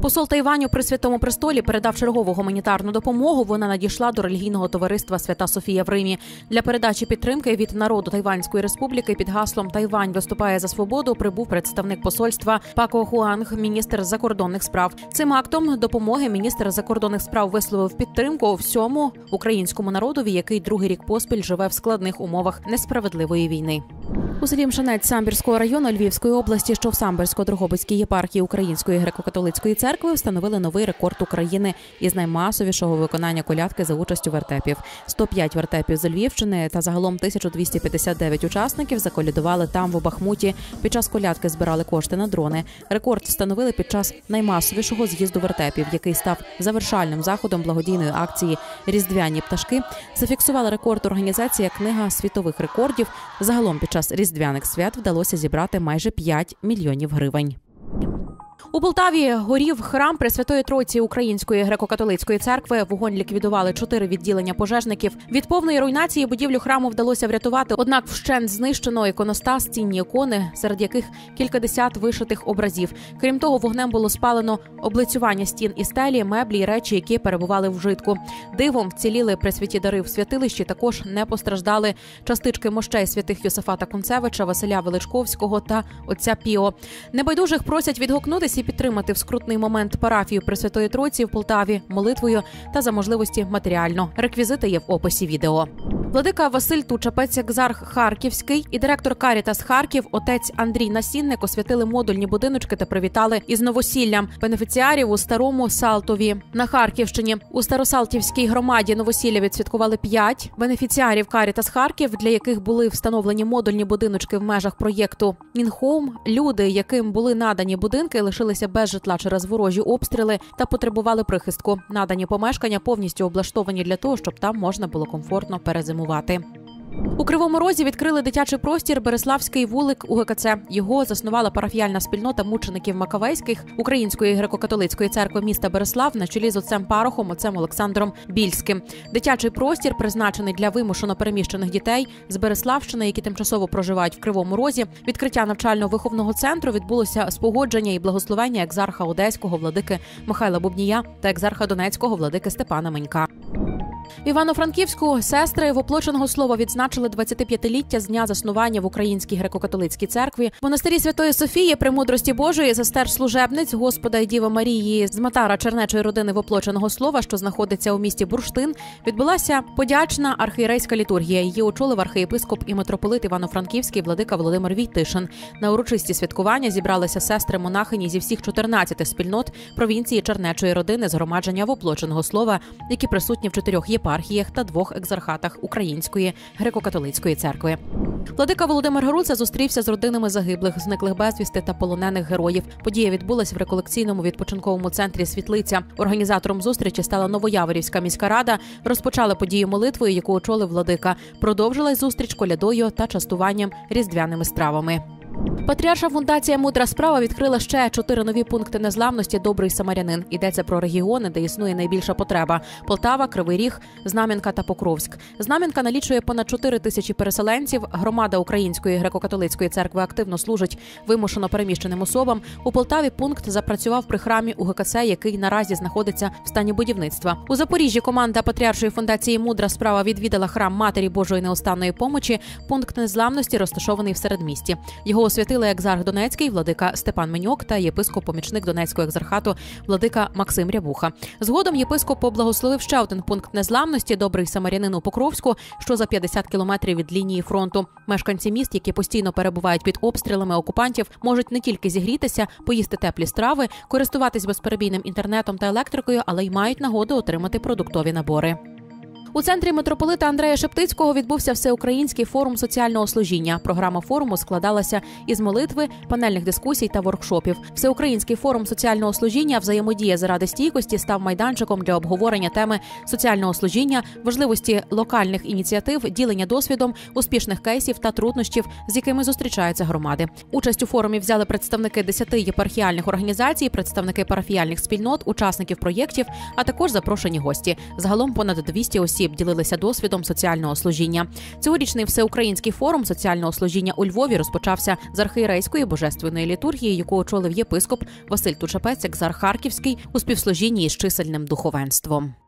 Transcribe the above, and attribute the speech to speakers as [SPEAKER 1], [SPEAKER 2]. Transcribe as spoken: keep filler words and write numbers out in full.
[SPEAKER 1] Посол Тайваню при Святому Престолі передав чергову гуманітарну допомогу. Вона надійшла до релігійного товариства «Свята Софія» в Римі. Для передачі підтримки від народу Тайванської республіки під гаслом «Тайвань виступає за свободу» прибув представник посольства Пако Хуанг, міністр закордонних справ. Цим актом допомоги міністр закордонних справ висловив підтримку всьому українському народові, який другий рік поспіль живе в складних умовах несправедливої війни. У селі Мшанець Самбірського району Львівської області, що в Самбірсько-Дрогобицькій єпархії Української греко-католицької церкви, встановили новий рекорд України із наймасовішого виконання колядки за участю вертепів. сто п'ять вертепів з Львівщини та загалом тисяча двісті п'ятдесят дев'ять учасників заколядували там, в Бахмуті. Під час колядки збирали кошти на дрони. Рекорд встановили під час наймасовішого з'їзду вертепів, який став завершальним заходом благодійної акції «Різдвяні пташки». Зафіксувала рекорд організація «Книга світових рекордів». Загалом під час різдвяних свят вдалося зібрати майже п'ять мільйонів гривень. У Полтаві горів храм Пресвятої Тройці Української греко-католицької церкви. Вогонь ліквідували чотири відділення пожежників. Від повної руйнації будівлю храму вдалося врятувати, однак вщент знищено іконостас, цінні ікони, серед яких кількадесят вишитих образів. Крім того, вогнем було спалено облицювання стін і стелі, меблі і речі, які перебували в вжитку. Дивом вціліли пресвяті дари в святилищі, також не постраждали частички мощей святих Йосифата Кунцевича, Василя Величковського та отця Піо. Небайдужих просять відгукнутися і підтримати в скрутний момент парафію Пресвятої Тройці в Полтаві молитвою та за можливості матеріально. Реквізити є в описі відео. Владика Василь Тучапець, екзарх Харківський і директор Карітас Харків, отець Андрій Насінник освятили модульні будиночки та привітали із новосіллям бенефіціарів у Старому Салтові на Харківщині. У Старосалтівській громаді новосілля відсвяткували п'ять бенефіціарів Карітас Харків, для яких були встановлені модульні будиночки в межах проєкту «Інхоум». Люди, яким були надані будинки, лишилися без житла через ворожі обстріли та потребували прихистку. Надані помешкання повністю облаштовані для того, щоб там можна було комфортно перезимувати. У Кривому Розі відкрили дитячий простір «Береславський вулик» у ГКЦ. Його заснувала парафіяльна спільнота мучеників Макавейських Української греко-католицької церкви міста Береслав на чолі з отцем-парохом, отцем Олександром Більським. Дитячий простір призначений для вимушено переміщених дітей з Береславщини, які тимчасово проживають в Кривому Розі. Відкриття навчально-виховного центру відбулося з погодження і благословення екзарха Одеського владики Михайла Бубнія та екзарха Донецького владики Степана Менька. В Івано-Франківську сестри Воплоченого Слова відзначили двадцятип'ятиліття з дня заснування в Українській греко-католицькій церкві. В монастирі Святої Софії Премудрості Божої сестер-служебниць Господа і Діви Марії з Матара чернечої родини Воплоченого Слова, що знаходиться у місті Бурштин, відбулася подячна архієрейська літургія. Її очолив архієпископ і митрополит Івано-Франківський владика Володимир Війтишин. На урочисті святкування зібралися сестри-монахині зі всіх чотирнадцяти спільнот провінції чернечої родини згромадження Воплоченого Слова, які присутні в чотирьох єпархіях та двох екзархатах Української греко-католицької церкви. Владика Володимир Груца зустрівся з родинами загиблих, зниклих безвісти та полонених героїв. Подія відбулась в реколекційному відпочинковому центрі «Світлиця». Організатором зустрічі стала Новояворівська міська рада. Розпочали подію молитвою, яку очолив владика. Продовжилась зустріч колядою та частуванням різдвяними стравами. Патріарша фундація «Мудра справа» відкрила ще чотири нові пункти незламності «Добрий самарянин». Йдеться про регіони, де існує найбільша потреба – Полтава, Кривий Ріг, Знам'янка та Покровськ. Знам'янка налічує понад чотири тисячі переселенців. Громада Української греко-католицької церкви активно служить вимушено переміщеним особам. У Полтаві пункт запрацював при храмі у ГКЦ, який наразі знаходиться в стані будівництва. У Запоріжжі команда Патріаршої фундації «Мудра справа» відвідала храм Матері Божої неустанної помочі. Пункт незламності розташований в середмісті. Його освятили екзарх Донецький владика Степан Меньок та єпископ-помічник Донецького екзархату владика Максим Рябуха. Згодом єпископ поблагословив ще один пункт незламності «Добрий самарянин» у Покровську, що за п'ятдесят кілометрів від лінії фронту. Мешканці міст, які постійно перебувають під обстрілами окупантів, можуть не тільки зігрітися, поїсти теплі страви, користуватись безперебійним інтернетом та електрикою, але й мають нагоду отримати продуктові набори. У центрі митрополита Андрея Шептицького відбувся всеукраїнський форум соціального служіння. Програма форуму складалася із молитви, панельних дискусій та воркшопів. Всеукраїнський форум соціального служіння «Взаємодія заради стійкості» став майданчиком для обговорення теми соціального служіння, важливості локальних ініціатив, ділення досвідом, успішних кейсів та труднощів, з якими зустрічаються громади. Участь у форумі взяли представники десяти єпархіальних організацій, представники парафіяльних спільнот, учасників проєктів, а також запрошені гості. Загалом понад двісті осіб осіб ділилися досвідом соціального служіння. Цьогорічний всеукраїнський форум соціального служіння у Львові розпочався з архієрейської божественної літургії, яку очолив єпископ Василь Тучапець, екзарх Харківський, у співслужінні із чисельним духовенством.